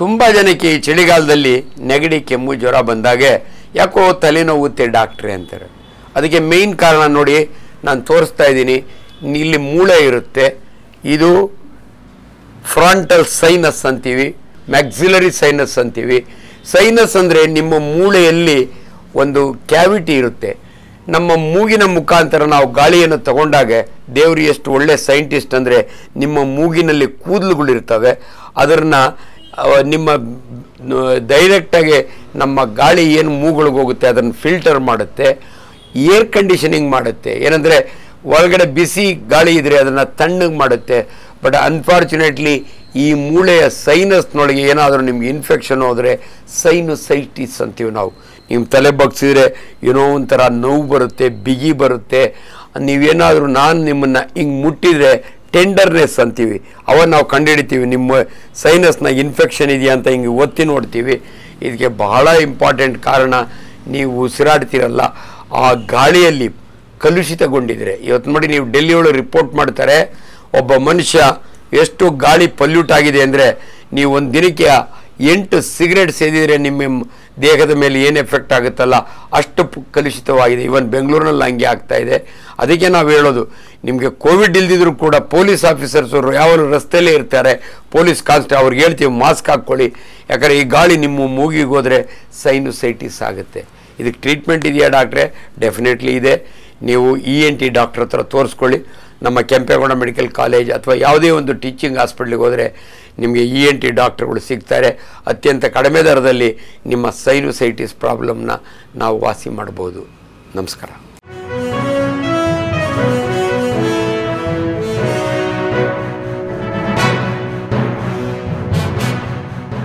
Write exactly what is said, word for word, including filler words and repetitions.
ತುಂಬ ಜನಕ್ಕೆ ಈ ಚಳಿಗಾಲದಲ್ಲಿ ನೆಗಡಿ ಕೆಮ್ಮು ಜ್ವರ ಬಂದಾಗೆ ಯಾಕೋ ತಲೆನೋವುತ್ತೆ ಡಾಕ್ಟ್ರೆ ಅಂತಾರೆ. ಅದಕ್ಕೆ ಮೇಯ್ನ್ ಕಾರಣ ನೋಡಿ, ನಾನು ತೋರಿಸ್ತಾ ಇದ್ದೀನಿ. ಇಲ್ಲಿ ಮೂಳೆ ಇರುತ್ತೆ, ಇದು ಫ್ರಂಟಲ್ ಸೈನಸ್ ಅಂತೀವಿ, ಮ್ಯಾಕ್ಸಿಲರಿ ಸೈನಸ್ ಅಂತೀವಿ. ಸೈನಸ್ ಅಂದರೆ ನಿಮ್ಮ ಮೂಳೆಯಲ್ಲಿ ಒಂದು ಕ್ಯಾವಿಟಿ ಇರುತ್ತೆ. ನಮ್ಮ ಮೂಗಿನ ಮುಖಾಂತರ ನಾವು ಗಾಳಿಯನ್ನು ತಗೊಂಡಾಗ, ದೇವರು ಎಷ್ಟು ಒಳ್ಳೆ ಸೈಂಟಿಸ್ಟ್ ಅಂದರೆ, ನಿಮ್ಮ ಮೂಗಿನಲ್ಲಿ ಕೂದಲುಗಳಿರ್ತವೆ, ಅದನ್ನು ನಿಮ್ಮ ಡೈರೆಕ್ಟಾಗಿ ನಮ್ಮ ಗಾಳಿ ಏನು ಮೂಗಳಿಗೆ ಹೋಗುತ್ತೆ ಅದನ್ನು ಫಿಲ್ಟರ್ ಮಾಡುತ್ತೆ, ಏರ್ ಕಂಡೀಷನಿಂಗ್ ಮಾಡುತ್ತೆ. ಏನಂದರೆ ಒಳಗಡೆ ಬಿಸಿ ಗಾಳಿ ಇದ್ದರೆ ಅದನ್ನು ತಣ್ಣಗೆ ಮಾಡುತ್ತೆ. ಬಟ್ ಅನ್ಫಾರ್ಚುನೇಟ್ಲಿ ಈ ಮೂಳೆಯ ಸೈನಸ್ನೊಳಗೆ ಏನಾದರೂ ನಿಮ್ಗೆ ಇನ್ಫೆಕ್ಷನ್ ಹೋದರೆ ಸೈನುಸೈಟಿಸ್ ಅಂತೀವಿ ನಾವು. ನಿಮ್ಮ ತಲೆ ಬಗ್ಸಿದ್ರೆ ಏನೋ ಒಂಥರ ನೋವು ಬರುತ್ತೆ, ಬಿಗಿ ಬರುತ್ತೆ. ನೀವೇನಾದರೂ ನಾನು ನಿಮ್ಮನ್ನು ಹಿಂಗೆ ಮುಟ್ಟಿದರೆ ಟೆಂಡರ್ನೆಸ್ ಅಂತೀವಿ, ಅವನ್ನು ನಾವು ಕಂಡುಹಿಡಿತೀವಿ. ನಿಮ್ಮ ಸೈನಸ್ನಾಗ ಇನ್ಫೆಕ್ಷನ್ ಇದೆಯಾ ಅಂತ ಹಿಂಗೆ ಒತ್ತಿ ನೋಡ್ತೀವಿ. ಇದಕ್ಕೆ ಬಹಳ ಇಂಪಾರ್ಟೆಂಟ್ ಕಾರಣ, ನೀವು ಉಸಿರಾಡ್ತೀರಲ್ಲ ಆ ಗಾಳಿಯಲ್ಲಿ ಕಲುಷಿತಗೊಂಡಿದ್ರೆ. ಇವತ್ತು ನೋಡಿ, ನೀವು ಡೆಲ್ಲಿಯೊಳಗೆ ರಿಪೋರ್ಟ್ ಮಾಡ್ತಾರೆ, ಒಬ್ಬ ಮನುಷ್ಯ ಎಷ್ಟು ಗಾಳಿ ಪಲ್ಯೂಟ್ ಆಗಿದೆ ಅಂದರೆ, ನೀವು ಒಂದು ದಿನಕ್ಕೆ ಎಂಟು ಸಿಗರೇಟ್ ಸೇದಿದರೆ ನಿಮ್ಮ ದೇಹದ ಮೇಲೆ ಏನು ಎಫೆಕ್ಟ್ ಆಗುತ್ತಲ್ಲ ಅಷ್ಟು ಕಲುಷಿತವಾಗಿದೆ. ಇವನ್ ಬೆಂಗಳೂರಿನಲ್ಲಿ ಹಂಗೆ ಆಗ್ತಾ ಇದೆ. ಅದಕ್ಕೆ ನಾವು ಹೇಳೋದು, ನಿಮಗೆ ಕೋವಿಡ್ ಇಲ್ದಿದ್ರು ಕೂಡ ಪೊಲೀಸ್ ಆಫೀಸರ್ಸವರು ಯಾವಾಗಲೂ ರಸ್ತೆಯಲ್ಲೇ ಇರ್ತಾರೆ, ಪೊಲೀಸ್ ಕಾನ್ಸ್ಟೇಬಲ್, ಅವ್ರಿಗೆ ಹೇಳ್ತೀವಿ ಮಾಸ್ಕ್ ಹಾಕ್ಕೊಳ್ಳಿ, ಯಾಕಂದರೆ ಈ ಗಾಳಿ ನಿಮ್ಮ ಮೂಗಿಗೆ ಹೋದರೆ ಸೈನುಸೈಟಿಸ್ ಆಗುತ್ತೆ. ಇದಕ್ಕೆ ಟ್ರೀಟ್ಮೆಂಟ್ ಇದೆಯಾ ಡಾಕ್ಟ್ರೆ? ಡೆಫಿನೆಟ್ಲಿ ಇದೆ. ನೀವು ಇ ಎನ್ ಟಿ ಡಾಕ್ಟ್ರ್ ಹತ್ರ ತೋರಿಸ್ಕೊಳ್ಳಿ. ನಮ್ಮ ಕೆಂಪೇಗೌಡ ಮೆಡಿಕಲ್ ಕಾಲೇಜ್ ಅಥವಾ ಯಾವುದೇ ಒಂದು ಟೀಚಿಂಗ್ ಹಾಸ್ಪಿಟ್ಲಿಗೆ ಹೋದರೆ ನಿಮಗೆ ಇ ಎನ್ ಟಿ ಡಾಕ್ಟ್ರುಗಳು ಸಿಗ್ತಾರೆ. ಅತ್ಯಂತ ಕಡಿಮೆ ದರದಲ್ಲಿ ನಿಮ್ಮ ಸೈನುಸೈಟಿಸ್ ಪ್ರಾಬ್ಲಮ್ನ ನಾವು ವಾಸಿ ಮಾಡ್ಬೋದು. ನಮಸ್ಕಾರ.